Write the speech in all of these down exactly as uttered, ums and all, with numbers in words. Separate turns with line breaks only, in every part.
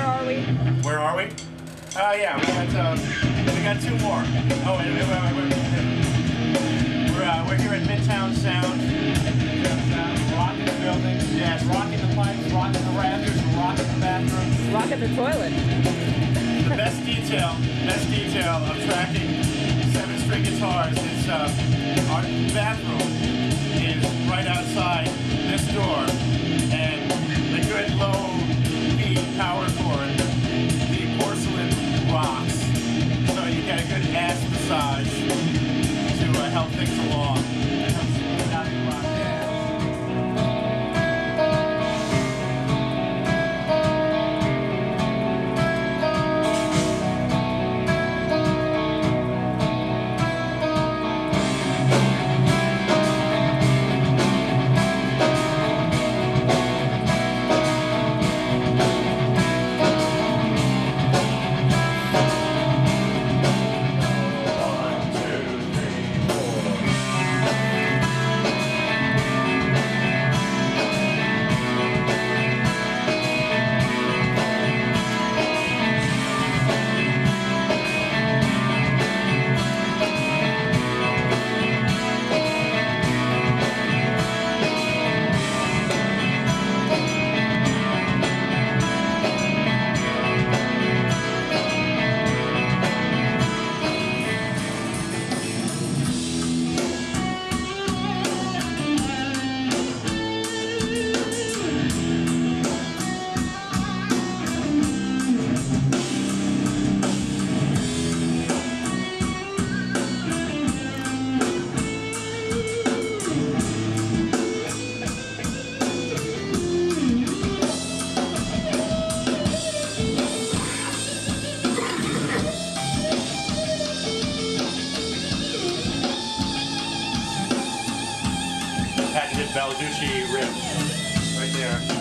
are we?
Where are we? Uh, yeah, we got uh, we got two more. Oh, wait, wait, wait, wait, wait. We're uh, we're here at Midtown Sound. Midtown Sound, rocking the building. Yes, rocking the pipes, rocking the rafters, rocking the bathroom.
Rocking the toilet.
The best detail, best detail of tracking seven string guitars is uh, our bathroom is right outside this door, and the good low B power cord, the porcelain rocks, so you get a good ass massage to uh, help things along. Patented Balducci riff right there.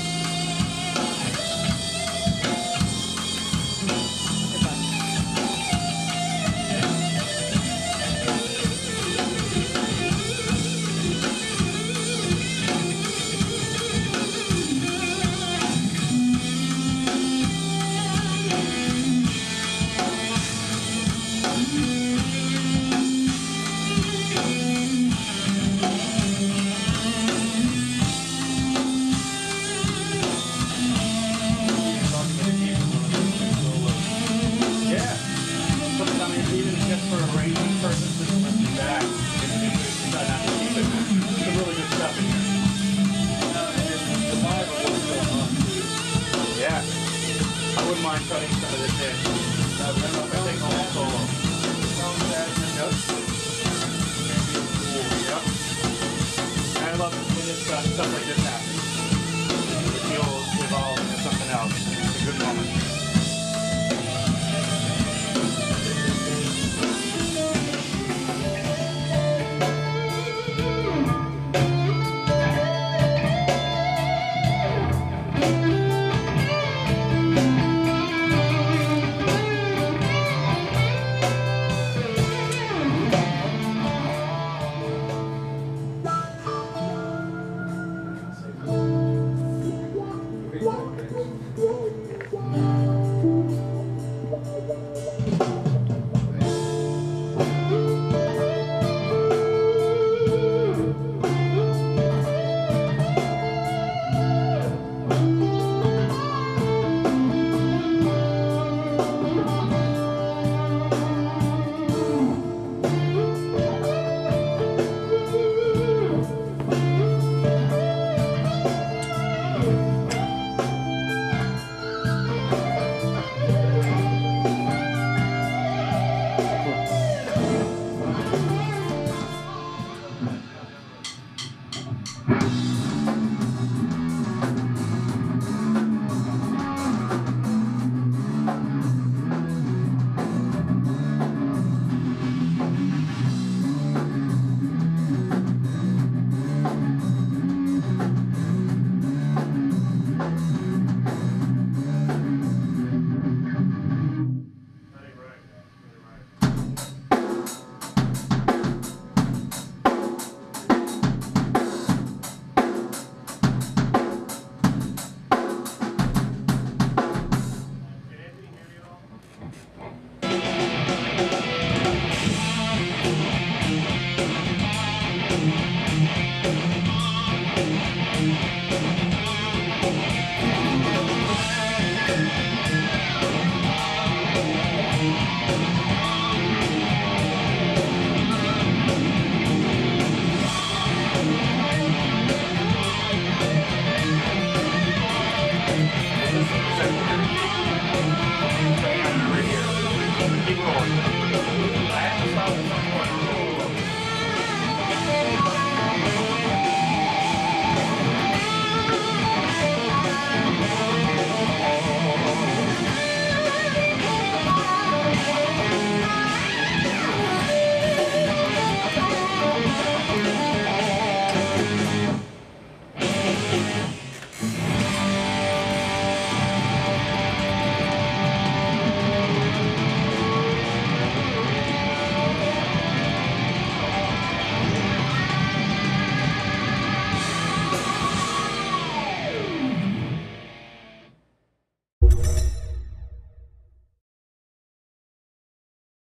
I wouldn't mind cutting some of this in. I don't know if I take all solo. Yep. And I love it when this, uh, stuff like this happens. It feels evolved into something else. It's a good moment.